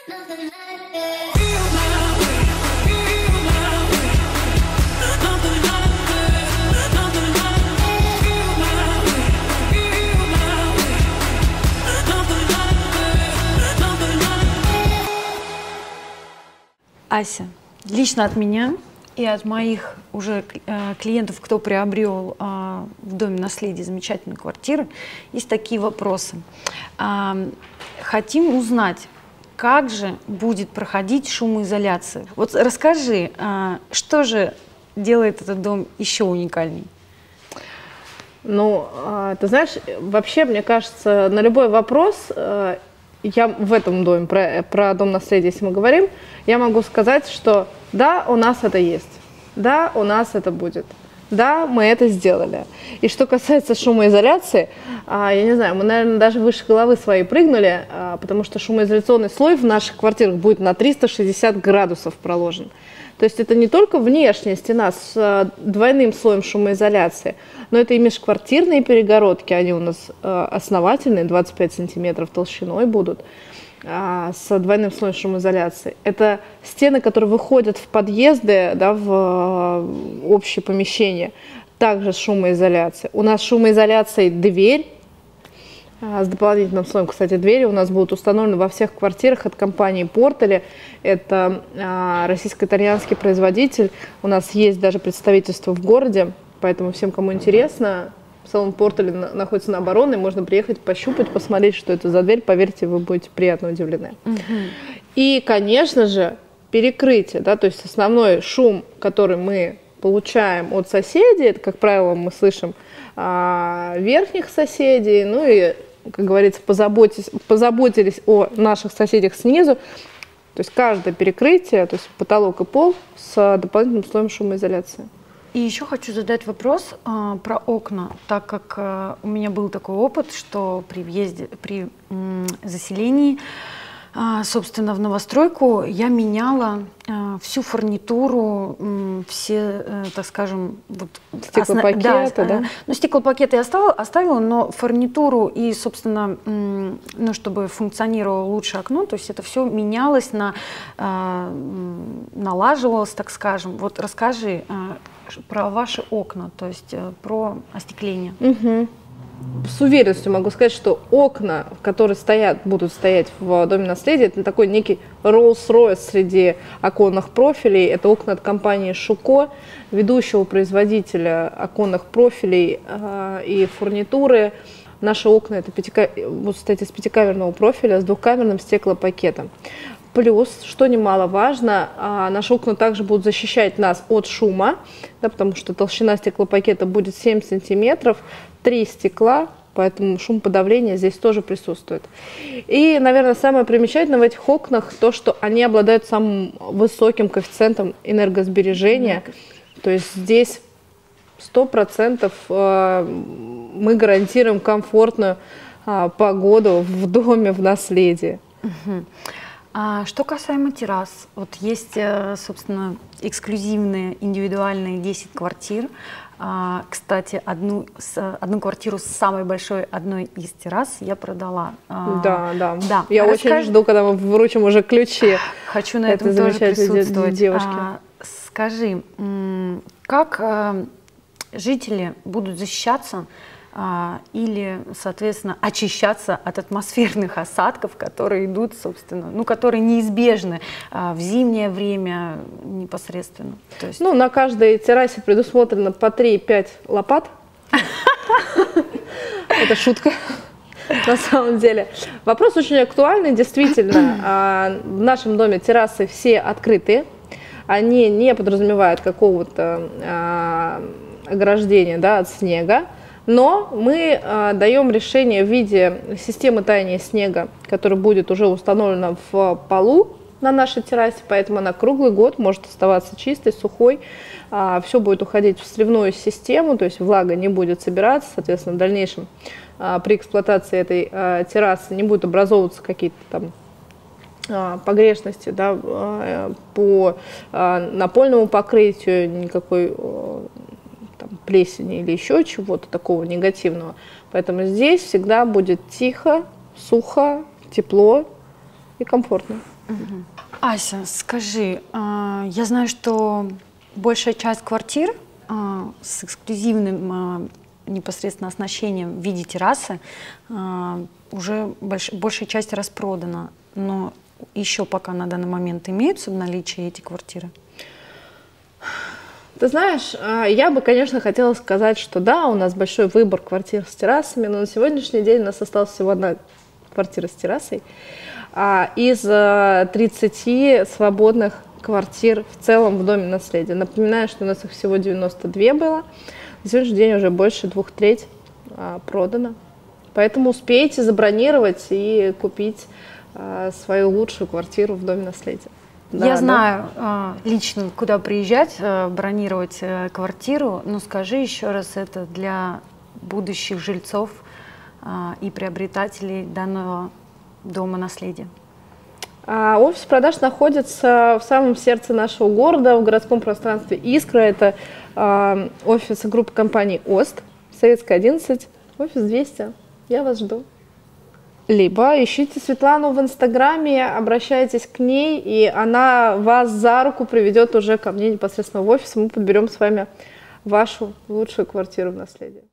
Ася, лично от меня и от моих уже клиентов, кто приобрел в доме наследия замечательную квартиру, есть такие вопросы. Хотим узнать, как же будет проходить шумоизоляция. Вот расскажи, что же делает этот дом еще уникальней? Ну, ты знаешь, вообще, мне кажется, на любой вопрос, я в этом доме, про дом наследия, если мы говорим, я могу сказать, что да, у нас это есть, да, у нас это будет, да, мы это сделали. И что касается шумоизоляции, я не знаю, мы, наверное, даже выше головы своей прыгнули, потому что шумоизоляционный слой в наших квартирах будет на 360 градусов проложен. То есть это не только внешняя стена с двойным слоем шумоизоляции, но это и межквартирные перегородки, они у нас основательные, 25 сантиметров толщиной будут, с двойным слоем шумоизоляции. Это стены, которые выходят в подъезды, да, в общее помещение, также с шумоизоляцией. У нас шумоизоляцией дверь, с дополнительным слоем, кстати, двери у нас будут установлены во всех квартирах от компании Portale. Это российско-итальянский производитель. У нас есть даже представительство в городе, поэтому всем, кому интересно, салон Portale находится на Оборонной, можно приехать, пощупать, посмотреть, что это за дверь. Поверьте, вы будете приятно удивлены. И, конечно же, перекрытие, да, то есть основной шум, который мы получаем от соседей, это, как правило, мы слышим верхних соседей, ну и, как говорится, позаботились о наших соседях снизу. То есть каждое перекрытие, то есть потолок и пол с дополнительным слоем шумоизоляции. И еще хочу задать вопрос про окна, так как у меня был такой опыт, что при въезде, при заселении, собственно, в новостройку я меняла всю фурнитуру, все, так скажем, вот, стеклопакеты, да? Ну, стеклопакеты я оставила, но фурнитуру и, собственно, ну, чтобы функционировало лучше окно, то есть это все менялось, налаживалось, так скажем. Вот расскажи про ваши окна, то есть про остекление. С уверенностью могу сказать, что окна, которые будут стоять в доме наследия, это такой некий Rolls-Royce среди оконных профилей. Это окна от компании Шуко, ведущего производителя оконных профилей и фурнитуры. Наши окна это будут стоять из пятикамерного профиля с двухкамерным стеклопакетом. Плюс, что немаловажно, наши окна также будут защищать нас от шума, да, потому что толщина стеклопакета будет 7 сантиметров, 3 стекла, поэтому шумоподавление здесь тоже присутствует. И, наверное, самое примечательное в этих окнах то, что они обладают самым высоким коэффициентом энергосбережения. То есть здесь 100% мы гарантируем комфортную погоду в доме в наследии. Что касаемо террас, вот есть, собственно, эксклюзивные индивидуальные 10 квартир. Кстати, одну квартиру с самой большой одной из террас я продала. Да. Я очень жду, когда мы вручим уже ключи. Хочу на этом тоже присутствовать. Девушки. Скажи, как жители будут защищаться или, соответственно, очищаться от атмосферных осадков, которые идут, собственно, ну, которые неизбежны в зимнее время непосредственно. То есть... Ну, на каждой террасе предусмотрено по 3-5 лопат. Это шутка, на самом деле. Вопрос очень актуальный, действительно. В нашем доме террасы все открытые. Они не подразумевают какого-то ограждения, да, от снега. Но мы даем решение в виде системы таяния снега, которая будет уже установлена в полу на нашей террасе, поэтому она круглый год может оставаться чистой, сухой. Все будет уходить в сливную систему, то есть влага не будет собираться, соответственно, в дальнейшем при эксплуатации этой террасы не будут образовываться какие-то там погрешности, да, по напольному покрытию, никакой плесени или еще чего-то такого негативного. Поэтому здесь всегда будет тихо, сухо, тепло и комфортно. Ася, скажи, я знаю, что большая часть квартир с эксклюзивным непосредственно оснащением в виде террасы уже большая часть распродана, но еще пока на данный момент имеются в наличии эти квартиры? Ты знаешь, я бы, конечно, хотела сказать, что да, у нас большой выбор квартир с террасами, но на сегодняшний день у нас осталась всего одна квартира с террасой. Из 30 свободных квартир в целом в доме наследия. Напоминаю, что у нас их всего 92 было. На сегодняшний день уже больше 2/3 продано. Поэтому успейте забронировать и купить свою лучшую квартиру в доме наследия. Да, я знаю лично, куда приезжать, бронировать квартиру, но скажи еще раз это для будущих жильцов и приобретателей данного дома наследия. Офис продаж находится в самом сердце нашего города, в городском пространстве «Искра». Это офис группы компаний «Ост», Советская, 11, офис 200. Я вас жду. Либо ищите Светлану в Инстаграме, обращайтесь к ней, и она вас за руку приведет уже ко мне непосредственно в офис, и мы подберем с вами вашу лучшую квартиру в наследие.